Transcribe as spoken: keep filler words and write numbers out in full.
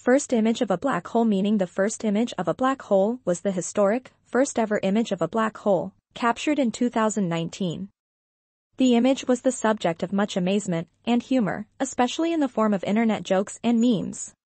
first image of a black hole, meaning the first image of a black hole was the historic, first ever image of a black hole, captured in two thousand nineteen. The image was the subject of much amazement and humor, especially in the form of internet jokes and memes.